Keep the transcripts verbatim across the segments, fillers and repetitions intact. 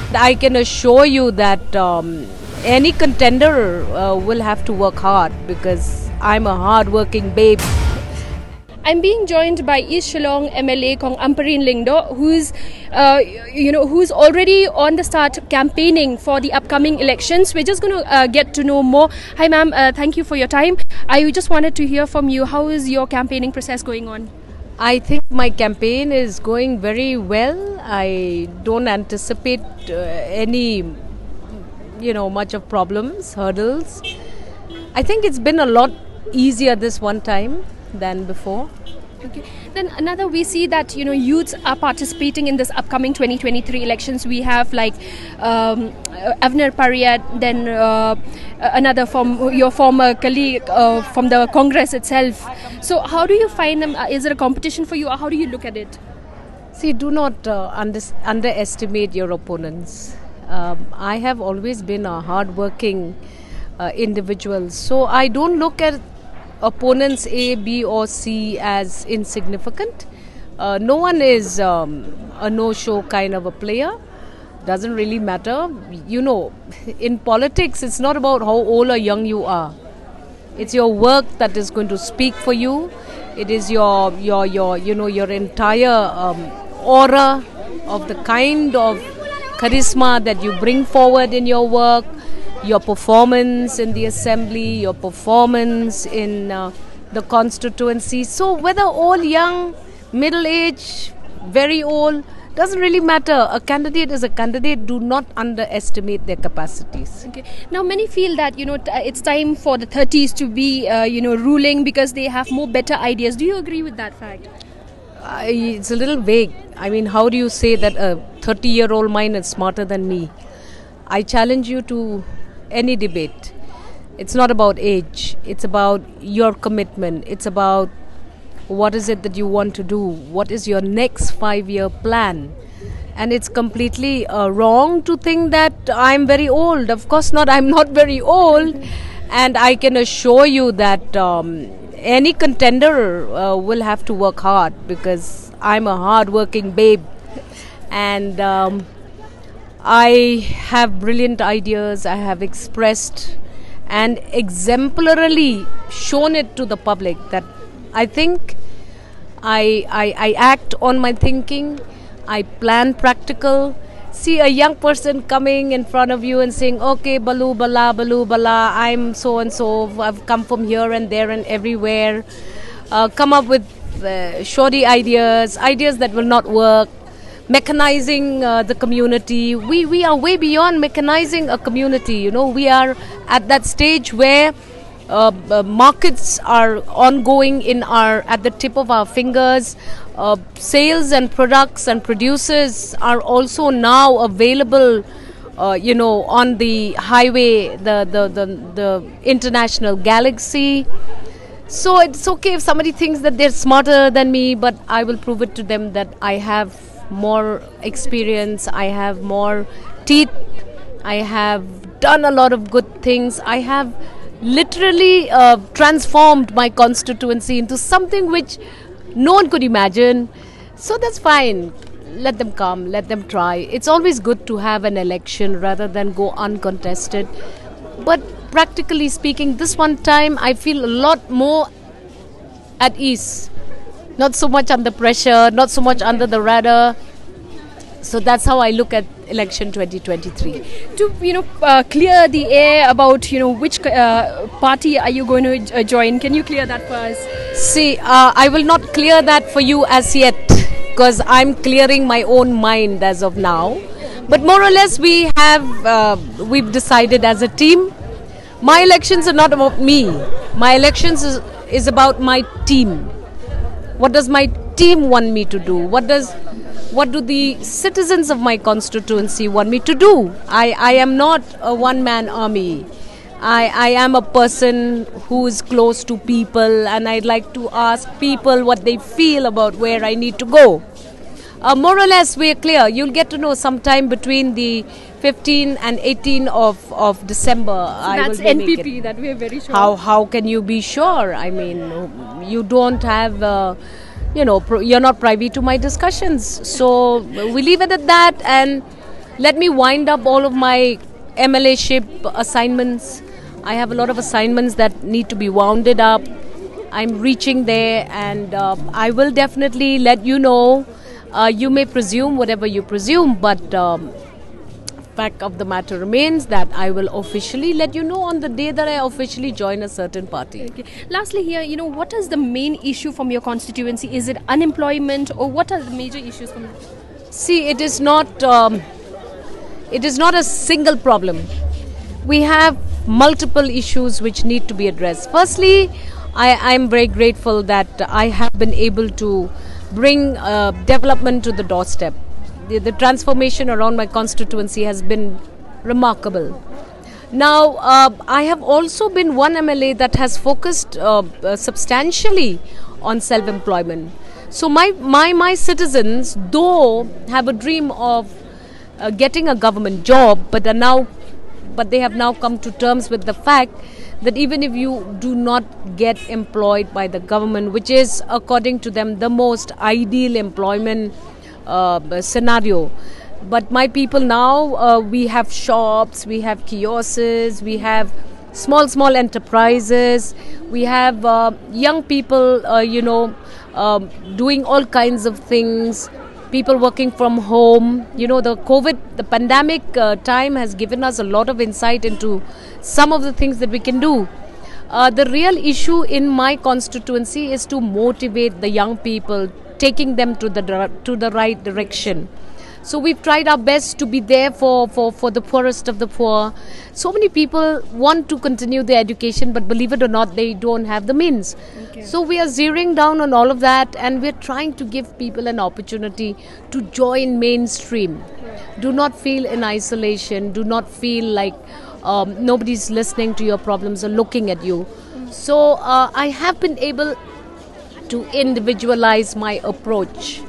I can assure you that um, any contender uh, will have to work hard because I'm a hard-working babe. I'm being joined by East Shillong M L A Kong Ampareen Lyngdoh, who's, uh, you know, who's already on the start campaigning for the upcoming elections. We're just going to uh, get to know more. Hi, ma'am. Uh, thank you for your time. I just wanted to hear from you. How is your campaigning process going on? I think my campaign is going very well. I don't anticipate uh, any, you know, much of problems, hurdles. I think it's been a lot easier this one time than before. Okay. Then another, we see that you know youths are participating in this upcoming twenty twenty-three elections. We have like um, Avner Pariat, then uh, another from your former colleague uh, from the Congress itself. So how do you find them? Is it a competition for you, or how do you look at it? See, do not uh, under, underestimate your opponents. Um, I have always been a hard-working uh, individual, so I don't look at opponents A, B or C as insignificant. Uh, no one is um, a no-show kind of a player. Doesn't really matter. You know, in politics, it's not about how old or young you are. It's your work that is going to speak for you. It is your, your, your you know, your entire um, aura of the kind of charisma that you bring forward in your work, your performance in the assembly, your performance in uh, the constituency. So whether old, young, middle age, very old, doesn't really matter. A candidate is a candidate. Do not underestimate their capacities. Okay. Now many feel that you know t- it's time for the thirties to be uh, you know ruling because they have more better ideas. Do you agree with that fact? Uh, it's a little vague. I mean, how do you say that a thirty-year-old mind is smarter than me? I challenge you to any debate. It's not about age. It's about your commitment. It's about what is it that you want to do. What is your next five-year plan? And it's completely uh, wrong to think that I'm very old. Of course not. I'm not very old. And I can assure you that um, any contender uh, will have to work hard because I'm a hard-working babe. And um, I have brilliant ideas. I have expressed and exemplarily shown it to the public that I think I, I, I act on my thinking. I plan practical. See a young person coming in front of you and saying, okay, balu bala, balu bala, I'm so and so, I've come from here and there and everywhere. Uh, come up with uh, shoddy ideas, ideas that will not work. Mechanizing uh, the community. We we are way beyond mechanizing a community. You know, we are at that stage where uh, uh, markets are ongoing in our at the tip of our fingers. Uh, sales and products and producers are also now available. Uh, you know, on the highway, the the the the international galaxy. So it's okay if somebody thinks that they're smarter than me, but I will prove it to them that I have more experience, I have more teeth, I have done a lot of good things. I have literally uh, transformed my constituency into something which no one could imagine. So that's fine. Let them come, let them try. It's always good to have an election rather than go uncontested. But practically speaking, this one time I feel a lot more at ease. Not so much under pressure, not so much under the radar. So that's how I look at election twenty twenty-three. To you know uh, clear the air about you know which uh, party are you going to uh, join? Can you clear that for us? See, uh, I will not clear that for you as yet because I'm clearing my own mind as of now. But more or less, we have uh, we've decided as a team. My elections are not about me. My elections is, is about my team. What does my team want me to do? What does, what do the citizens of my constituency want me to do? I, I am not a one-man army. I, I am a person who is close to people and I'd like to ask people what they feel about where I need to go. Uh, more or less, we're clear. You'll get to know sometime between the fifteenth and eighteenth of, of December. So I that's N P P, that we're very sure. How, how can you be sure? I mean, you don't have, uh, you know, pro you're not privy to my discussions. So we leave it at that and let me wind up all of my M L A-ship assignments. I have a lot of assignments that need to be wounded up. I'm reaching there, and uh, I will definitely let you know. Uh, you may presume whatever you presume, but um, fact of the matter remains that I will officially let you know on the day that I officially join a certain party. Okay. Lastly, here, you know, what is the main issue from your constituency? Is it unemployment, or what are the major issues from? See, it is not. Um, it is not a single problem. We have multiple issues which need to be addressed. Firstly, I am very grateful that I have been able to bring uh, development to the doorstep. The, the transformation around my constituency has been remarkable. Now, uh, I have also been one M L A that has focused uh, uh, substantially on self-employment. So my, my, my citizens, though have a dream of uh, getting a government job, but are now, but they have now come to terms with the fact that even if you do not get employed by the government, which is according to them the most ideal employment uh, scenario, but my people now, uh, we have shops, we have kiosks, we have small small enterprises, we have uh, young people, uh, you know, um, doing all kinds of things, people working from home. You know, the COVID, the pandemic uh, time has given us a lot of insight into some of the things that we can do. Uh, the real issue in my constituency is to motivate the young people, taking them to the to the right direction. So we've tried our best to be there for, for, for the poorest of the poor. So many people want to continue their education, but believe it or not, they don't have the means. Okay. So we are zeroing down on all of that, and we're trying to give people an opportunity to join mainstream. Do not feel in isolation. Do not feel like um, nobody's listening to your problems or looking at you. So uh, I have been able to individualize my approach.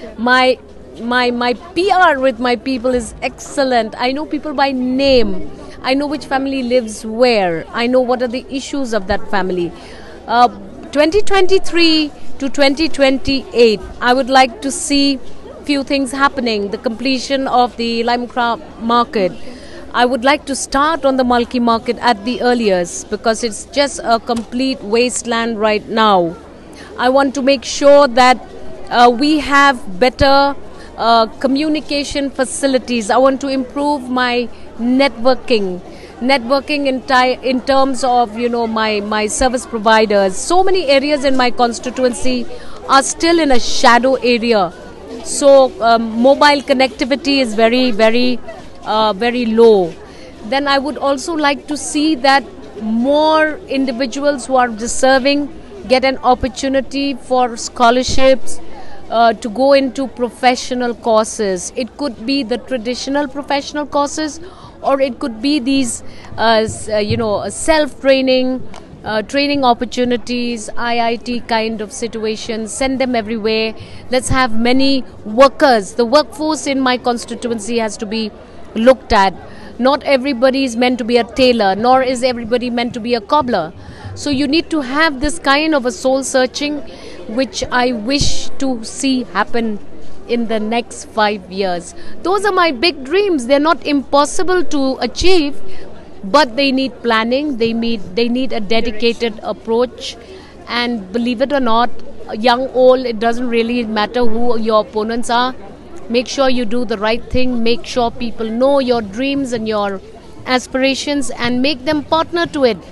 My My my P R with my people is excellent. I know people by name. I know which family lives where. I know what are the issues of that family. Uh, twenty twenty-three to twenty twenty-eight, I would like to see few things happening. The completion of the Limekra market. I would like to start on the Malki market at the earliest, because it's just a complete wasteland right now. I want to make sure that uh, we have better Uh, communication facilities. I want to improve my networking, networking in, ti- in terms of, you know, my, my service providers. So many areas in my constituency are still in a shadow area. So um, mobile connectivity is very, very, uh, very low. Then I would also like to see that more individuals who are deserving get an opportunity for scholarships, Uh, to go into professional courses. It could be the traditional professional courses, or it could be these, uh, uh, you know, self-training, uh, training opportunities, I I T kind of situations. Send them everywhere. Let's have many workers. The workforce in my constituency has to be looked at. Not everybody is meant to be a tailor, nor is everybody meant to be a cobbler. So you need to have this kind of a soul searching, which I wish to see happen in the next five years. Those are my big dreams. They're not impossible to achieve, but they need planning. They need they need a dedicated approach. And believe it or not, young, old, it doesn't really matter who your opponents are. Make sure you do the right thing. Make sure people know your dreams and your aspirations, and make them partner to it.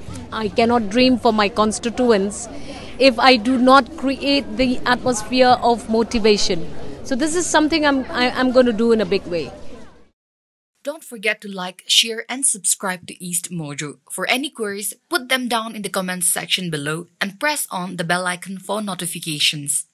I cannot dream for my constituents if I do not create the atmosphere of motivation. So this is something I'm, I, I'm going to do in a big way. Don't forget to like, share, and subscribe to East Mojo. For any queries, put them down in the comments section below and press on the bell icon for notifications.